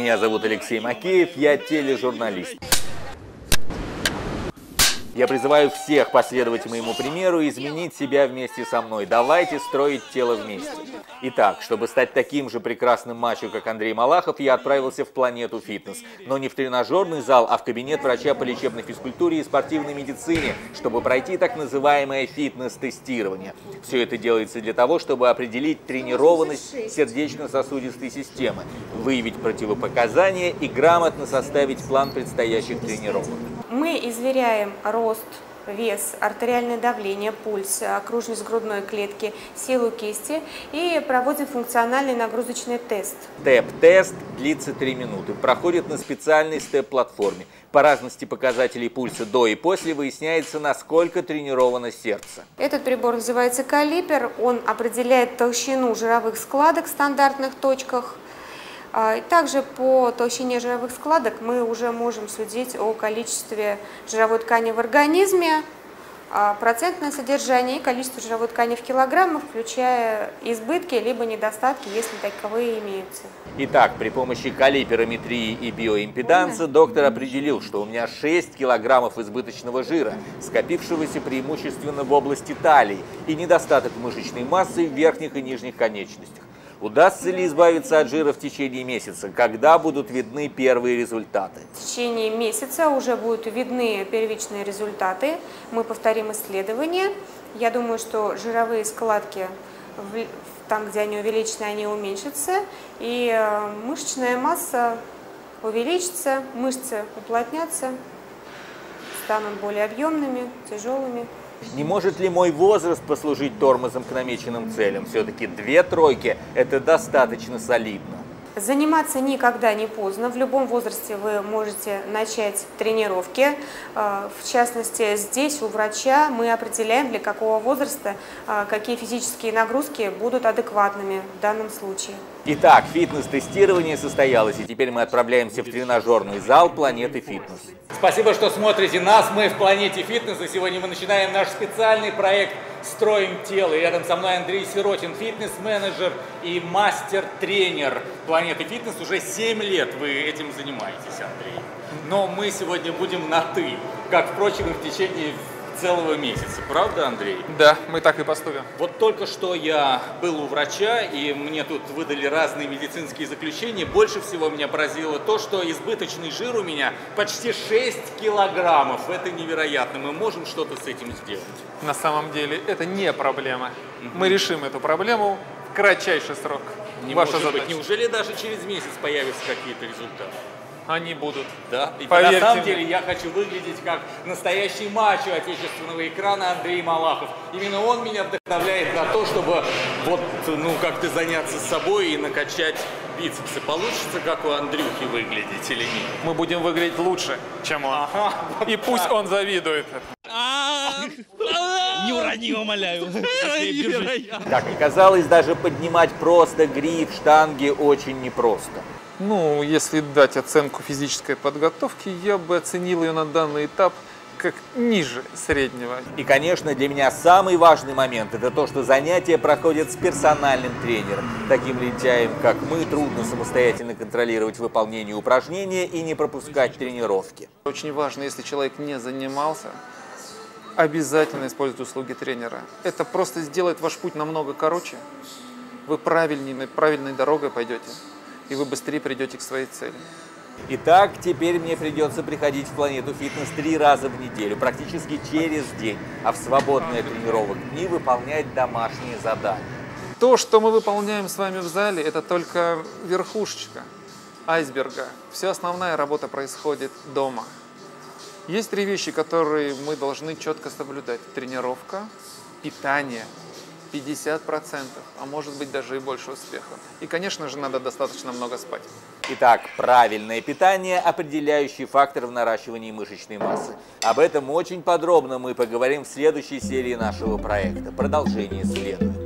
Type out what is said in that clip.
Меня зовут Алексей Макеев, я тележурналист. Я призываю всех последовать моему примеру и изменить себя вместе со мной. Давайте строить тело вместе. Итак, чтобы стать таким же прекрасным мачо, как Андрей Малахов, я отправился в Планету Фитнес. Но не в тренажерный зал, а в кабинет врача по лечебной физкультуре и спортивной медицине, чтобы пройти так называемое фитнес-тестирование. Все это делается для того, чтобы определить тренированность сердечно-сосудистой системы, выявить противопоказания и грамотно составить план предстоящих тренировок. Мы измеряем рост, вес, артериальное давление, пульс, окружность грудной клетки, силу кисти и проводим функциональный нагрузочный тест. СТЕП-тест длится 3 минуты, проходит на специальной СТЕП-платформе. По разности показателей пульса до и после выясняется, насколько тренировано сердце. Этот прибор называется калипер, он определяет толщину жировых складок в стандартных точках. Также по толщине жировых складок мы уже можем судить о количестве жировой ткани в организме, процентное содержание и количество жировой ткани в килограммах, включая избытки либо недостатки, если таковые имеются. Итак, при помощи калиперометрии и биоимпеданса доктор определил, что у меня 6 килограммов избыточного жира, скопившегося преимущественно в области талии, и недостаток мышечной массы в верхних и нижних конечностях. Удастся ли избавиться от жира в течение месяца? Когда будут видны первые результаты? В течение месяца уже будут видны первичные результаты. Мы повторим исследование. Я думаю, что жировые складки, там, где они увеличены, они уменьшатся. И мышечная масса увеличится, мышцы уплотнятся, станут более объемными, тяжелыми. Не может ли мой возраст послужить тормозом к намеченным целям? Все-таки 2 тройки – это достаточно солидно. Заниматься никогда не поздно. В любом возрасте вы можете начать тренировки. В частности, здесь у врача мы определяем, для какого возраста какие физические нагрузки будут адекватными в данном случае. Итак, фитнес-тестирование состоялось, и теперь мы отправляемся в тренажерный зал Планеты Фитнес. Спасибо, что смотрите нас. Мы в Планете Фитнес, и сегодня мы начинаем наш специальный проект «Строим тело». И рядом со мной Андрей Сиротин, фитнес-менеджер и мастер-тренер Планеты Фитнес. Уже 7 лет вы этим занимаетесь, Андрей. Но мы сегодня будем на «ты», как, впрочем, и в течение целого месяца. Правда, Андрей? Да, мы так и поступим. Вот только что я был у врача, и мне тут выдали разные медицинские заключения. Больше всего меня поразило то, что избыточный жир у меня почти 6 килограммов. Это невероятно. Мы можем что-то с этим сделать? На самом деле это не проблема. Мы решим эту проблему в кратчайший срок. Не Ваша может задача. быть. Неужели даже через месяц появятся какие-то результаты? Они будут. Да? И Поверьте на самом мне. деле я хочу выглядеть как настоящий мачо отечественного экрана Андрей Малахов. Именно он меня вдохновляет на то, чтобы вот, как-то заняться собой и накачать бицепсы. Получится, как у Андрюхи, выглядеть или нет? Мы будем выглядеть лучше, чем он. Ага, вот И пусть он завидует. Не урони, умоляю. Как оказалось, даже поднимать просто гриф штанги очень непросто. Ну, если дать оценку физической подготовки, я бы оценил ее на данный этап как ниже среднего. И, конечно, для меня самый важный момент – это то, что занятия проходят с персональным тренером. Таким лентяям, как мы, трудно самостоятельно контролировать выполнение упражнения и не пропускать тренировки. Очень важно, если человек не занимался, обязательно используйте услуги тренера. Это просто сделает ваш путь намного короче. Вы правильной дорогой пойдете, и вы быстрее придете к своей цели. Итак, теперь мне придется приходить в Планету Фитнес 3 раза в неделю, практически через день, а в свободные от тренировок дни выполнять домашние задания. То, что мы выполняем с вами в зале, это только верхушечка айсберга. Вся основная работа происходит дома. Есть 3 вещи, которые мы должны четко соблюдать. Тренировка, питание, 50%, а может быть даже и больше успеха. И, конечно же, надо достаточно много спать. Итак, правильное питание – определяющий фактор в наращивании мышечной массы. Об этом очень подробно мы поговорим в следующей серии нашего проекта. Продолжение следует.